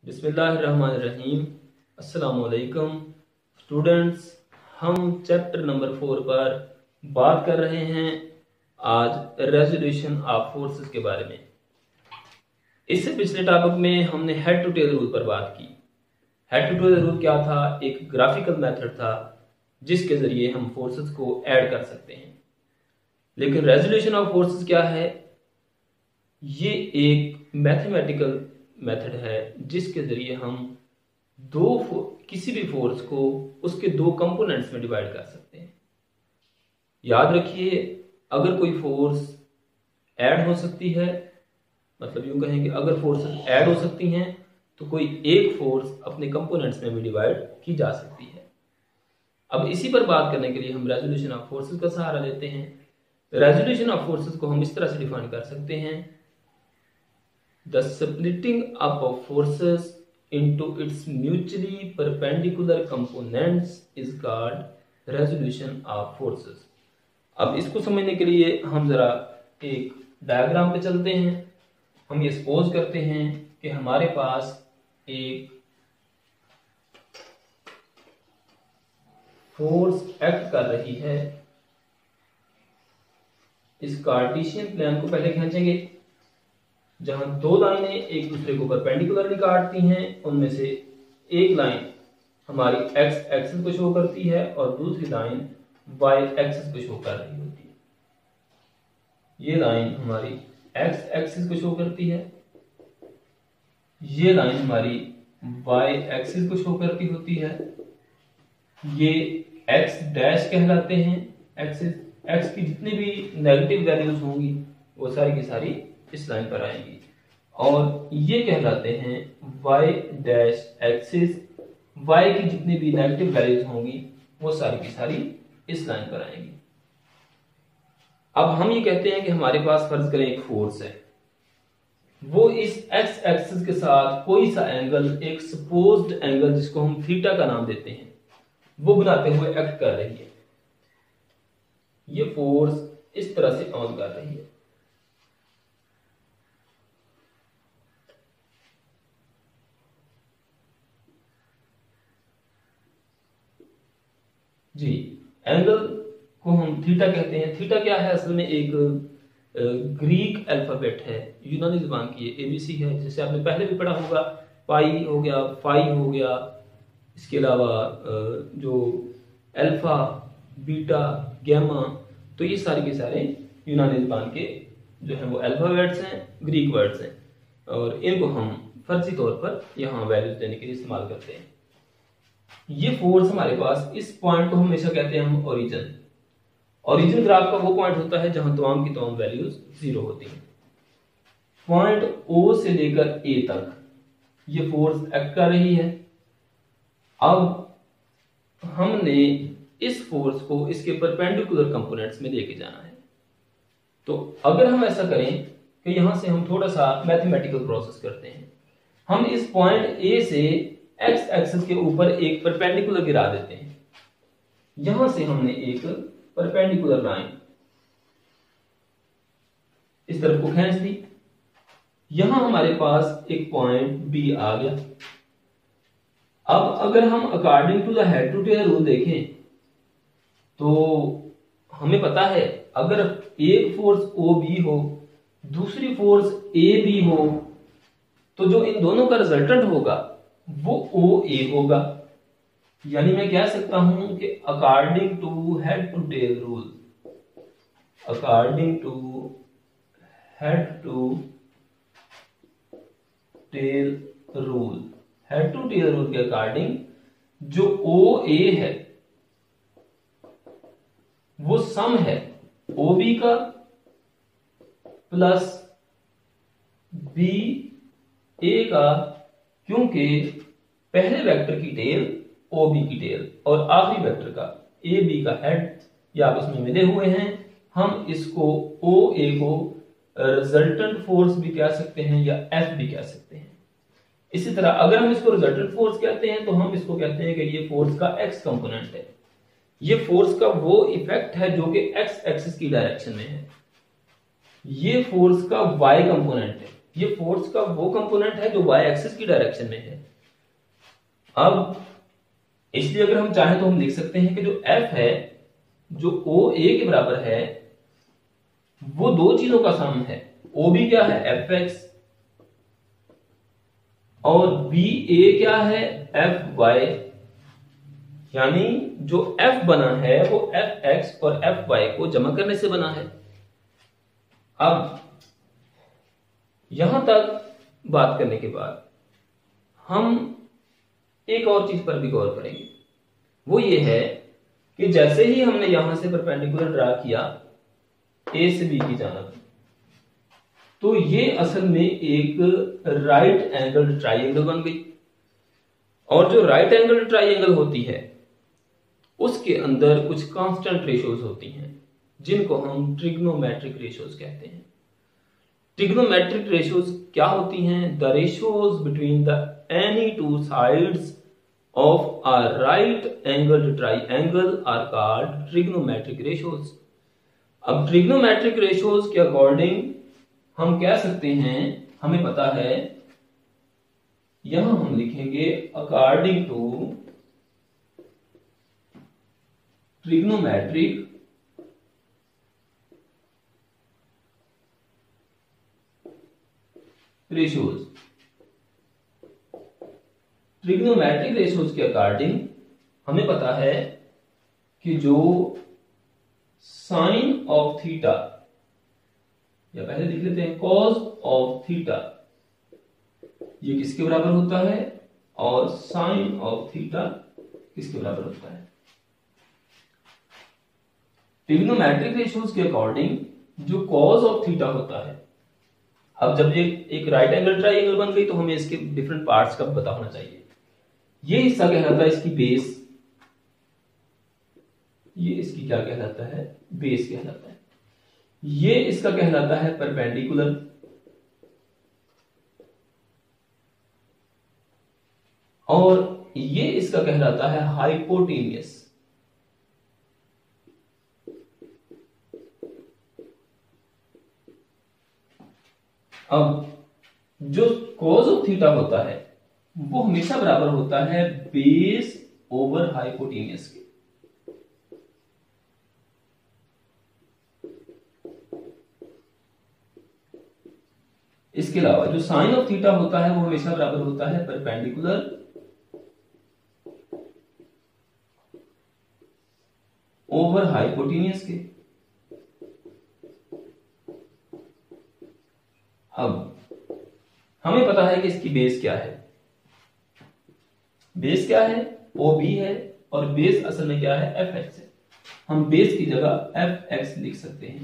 बिस्मिल्लाहिर्रहमानिर्रहीम। अस्सलामुअलैकुम स्टूडेंट्स, हम चैप्टर नंबर 4 पर बात कर रहे हैं आज रेजोल्यूशन ऑफ फोर्सेस के बारे में। इससे पिछले टॉपिक में हमने हेड टू टेल रूल पर बात की। हेड टू टेल रूल क्या था? एक ग्राफिकल मेथड था जिसके जरिए हम फोर्सेस को ऐड कर सकते हैं। लेकिन रेजोल्यूशन ऑफ फोर्सेस क्या है? ये एक मैथमेटिकल मेथड है जिसके जरिए हम किसी भी फोर्स को उसके दो कंपोनेंट्स में डिवाइड कर सकते हैं। याद रखिए, अगर कोई फोर्स ऐड हो सकती है, मतलब यूं कहें कि अगर फोर्सेस ऐड हो सकती हैं तो कोई एक फोर्स अपने कंपोनेंट्स में भी डिवाइड की जा सकती है। अब इसी पर बात करने के लिए हम रेजोल्यूशन ऑफ फोर्सेस का सहारा लेते हैं। रेजोल्यूशन ऑफ फोर्सेस को हम इस तरह से डिफाइन कर सकते हैं: The splitting up of forces into its mutually perpendicular components is called resolution of forces। अब इसको समझने के लिए हम जरा एक डायग्राम पे चलते हैं। हम ये सपोज करते हैं कि हमारे पास एक फोर्स एक्ट कर रही है। इस कार्टेशियन प्लेन को पहले खींचेंगे, जहां दो लाइनें एक दूसरे को परपेंडिकुलरली काटती हैं। उनमें से एक लाइन हमारी एक्स एक्सिस को शो करती है और दूसरी लाइन वाई एक्सिस को शो कर रही होती है। ये लाइन हमारी एक्स एक्सिस को शो करती है, ये लाइन हमारी वाई एक्सिस को शो करती होती है। ये एक्स डैश कहलाते हैं एक्सिस। एक्स की जितनी भी नेगेटिव वैल्यूज होंगी वो सारी की सारी इस लाइन पर आएंगी, और ये कहलाते हैं y डैश एक्सिस। y की जितनी भी नेगेटिव वैल्यूज होंगी वो सारी की सारी इस लाइन पर आएंगी। अब हम ये कहते हैं कि हमारे पास फर्ज करें एक फोर्स है, वो इस x एक्सिस के साथ कोई सा एंगल, एक सपोज्ड एंगल जिसको हम थीटा का नाम देते हैं, वो बनाते हुए एक्ट कर रही है। ये फोर्स इस तरह से ऑन कर रही है। जी, एंगल को हम थीटा कहते हैं। थीटा क्या है? असल में एक ग्रीक अल्फाबेट है, यूनानी ज़बान की ABC है, जिसे आपने पहले भी पढ़ा होगा। पाई हो गया, फाई हो गया, इसके अलावा जो अल्फा, बीटा, गैमा, तो ये सारे के सारे यूनानी ज़बान के जो है वो अल्फाबेट्स हैं, ग्रीक वर्ड्स हैं, और इनको हम फर्जी तौर पर यहाँ वैल्यूज देने के लिए इस्तेमाल करते हैं। ये फोर्स हमारे पास, इस पॉइंट को हमेशा कहते हैं हम ओरिजिन। ओरिजिन ग्राफ का वो पॉइंट होता है जहां तमाम की तमाम वैल्यूज 0 होती हैं। पॉइंट O से लेकर A तक ये फोर्स एक्ट कर रही है। अब हमने इस फोर्स को इसके परपेंडिकुलर कंपोनेंट्स में लेके जाना है। तो अगर हम ऐसा करें कि यहां से हम थोड़ा सा मैथमेटिकल प्रोसेस करते हैं, हम इस पॉइंट A से एक्स एक्सिस के ऊपर एक परपेंडिकुलर गिरा देते हैं। यहां से हमने एक परपेंडिकुलर लाइन इस तरफ को खींच दी। यहां हमारे पास एक पॉइंट B आ गया। अब अगर हम according to the head to tail rule देखें तो हमें पता है, अगर एक फोर्स OB हो, दूसरी फोर्स AB हो, तो जो इन दोनों का रिजल्टेंट होगा वो OA होगा। यानी मैं कह सकता हूं कि according to head to tail rule, according to head to tail rule, head to tail rule के अकॉर्डिंग जो OA है वो सम है OB का प्लस BA का, क्योंकि पहले वेक्टर की टेल OB की टेल और आखिरी वेक्टर का AB का हेड ये आपस में मिले हुए हैं। हम इसको OA को रिजल्टेंट फोर्स भी कह सकते हैं या F भी कह सकते हैं। इसी तरह अगर हम इसको रिजल्टेंट फोर्स कहते हैं तो हम इसको कहते हैं कि ये फोर्स का X कंपोनेंट है। ये फोर्स का वो इफेक्ट है जो कि X एक्सिस की डायरेक्शन में है। ये फोर्स का Y कंपोनेंट है। ये फोर्स का वो कंपोनेंट है जो वाई एक्सिस की डायरेक्शन में है। अब इसलिए अगर हम चाहें तो हम लिख सकते हैं कि जो F है जो ओ ए के बराबर है वो दो चीजों का सम है। ओ बी क्या है एफ एक्स और बी ए क्या है एफ वाई, यानी जो F बना है वो एफ एक्स और एफ वाई को जमा करने से बना है। अब यहां तक बात करने के बाद हम एक और चीज पर भी गौर करेंगे, वो ये है कि जैसे ही हमने यहां से परपेंडिकुलर ड्रा किया ए से बी की जानिब, तो ये असल में एक राइट एंगल ट्राइंगल बन गई। और जो राइट एंगल ट्राइंगल होती है उसके अंदर कुछ कांस्टेंट रेशियोज होती हैं जिनको हम ट्रिग्नोमेट्रिक रेशियोज कहते हैं। ट्रिग्नोमेट्रिक रेशियोज क्या होती हैं? The ratios between the any two sides of a right angled triangle are called trigonometric ratios। अब trigonometric ratios के अकॉर्डिंग हम कह सकते हैं, हमें पता है, यहां हम लिखेंगे according to trigonometric ratios। Trigonometric ratios के अकॉर्डिंग हमें पता है कि जो साइन ऑफ थीटा, या पहले लिख लेते हैं कॉस ऑफ थीटा, ये किसके बराबर होता है और साइन ऑफ थीटा किसके बराबर होता है। ट्रिग्नोमेट्रिक रेशियोज के अकॉर्डिंग जो कॉस ऑफ थीटा होता है, अब जब ये एक राइट एंगल ट्राइंगल बन गई तो हमें इसके डिफरेंट पार्ट्स का पता होना चाहिए। ये हिस्सा कहलाता है इसकी बेस, ये इसकी क्या कहलाता है? बेस कहलाता है। ये इसका कहलाता है परपेंडिकुलर, और ये इसका कहलाता है हाइपोटेनियस। अब जो कॉस ऑफ थीटा होता है वो हमेशा बराबर होता है बेस ओवर हाइपोटेनियस के। इसके अलावा जो साइन ऑफ थीटा होता है वो हमेशा बराबर होता है परपेंडिकुलर ओवर हाइपोटेनियस के। अब हमें पता है कि इसकी बेस क्या है। बेस क्या है? ओ बी है, और बेस असल में क्या है? एफ एक्स है। हम बेस की जगह एफ एक्स लिख सकते हैं।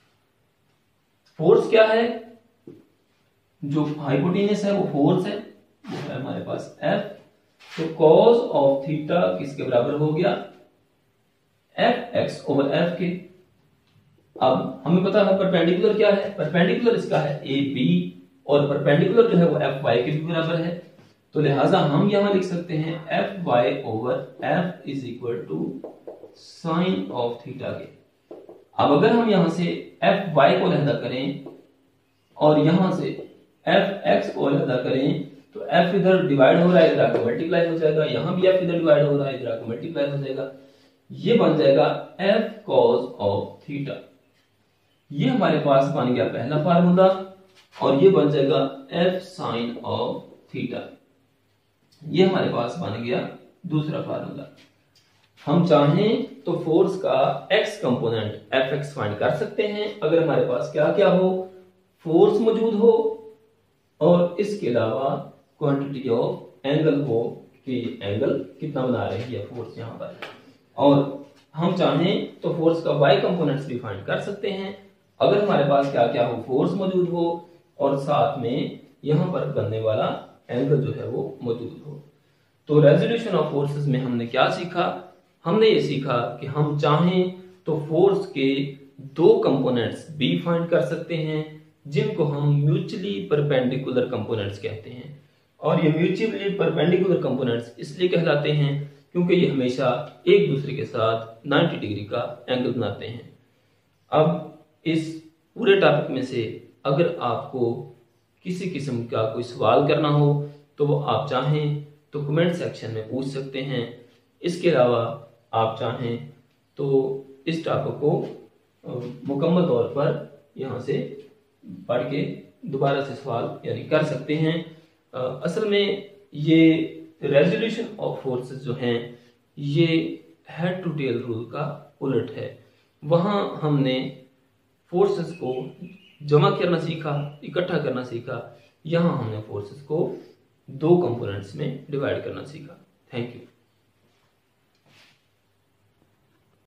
फोर्स क्या है? जो हाइपोटेनियस है वो फोर्स है, वो है हमारे पास एफ। तो कॉस ऑफ थीटा किसके बराबर हो गया? एफ एक्स ओवर एफ के। अब हमें पता है परपेंडिकुलर क्या है? परपेंडिकुलर इसका है ए बी, और परपेंडिकुलर जो है वो एफ वाई के भी बराबर है। तो लिहाजा हम यहां लिख सकते हैं F Y over F is equal to sine of theta के। अब अगर हम यहां से एफ वाई को अलहदा करें और यहां से एफ एक्स को अलहदा करें, तो एफ इधर डिवाइड हो रहा है, इधर आकर मल्टीप्लाई हो जाएगा, यहां भी एफ इधर डिवाइड हो रहा है, इधर आकर मल्टीप्लाई हो जाएगा। ये बन जाएगा एफ कॉस ऑफ थीटा। ये हमारे पास बन गया पहला फार्मूला, और ये बन जाएगा एफ साइन ऑफ थीटा। ये हमारे पास बन गया दूसरा फार्मूला। हम चाहें तो फोर्स का X component F X find कर सकते हैं अगर हमारे पास क्या क्या हो? फोर्स मौजूद हो, और इसके अलावा क्वांटिटी ऑफ एंगल हो कि एंगल कितना बना रही है फोर्स यहां पर। और हम चाहें तो फोर्स का वाई कंपोनेंट्स भी फाइंड कर सकते हैं अगर हमारे पास क्या क्या हो? फोर्स मौजूद हो और साथ में यहां पर बनने वाला एंगल जो है वो मौजूद हो। तो रेजोल्यूशन ऑफ फोर्सेस में हमने क्या सीखा? हमने ये सीखा कि हम चाहें तो फोर्स के दो कंपोनेंट्स बी फाइंड कर सकते हैं जिनको हम म्यूचुअली परपेंडिकुलर कंपोनेंट्स कहते हैं। और ये म्यूचुअली परपेंडिकुलर कंपोनेंट्स इसलिए कहलाते हैं क्योंकि ये हमेशा एक दूसरे के साथ 90 डिग्री का एंगल बनाते हैं। अब इस पूरे टॉपिक में से अगर आपको किसी किस्म का कोई सवाल करना हो तो वो आप चाहें तो कमेंट सेक्शन में पूछ सकते हैं। इसके अलावा आप चाहें तो इस टॉपिक को मुकम्मल तौर पर यहाँ से पढ़ के दोबारा से सवाल यानी कर सकते हैं। असल में ये रेजोल्यूशन ऑफ फोर्सेस जो हैं ये हेड टू टेल रूल का उलट है। वहाँ हमने फोर्सेस को जमा करना सीखा, इकट्ठा करना सीखा। यहाँ हमने फोर्सेस को दो कंपोनेंट्स में डिवाइड करना सीखा। Thank you.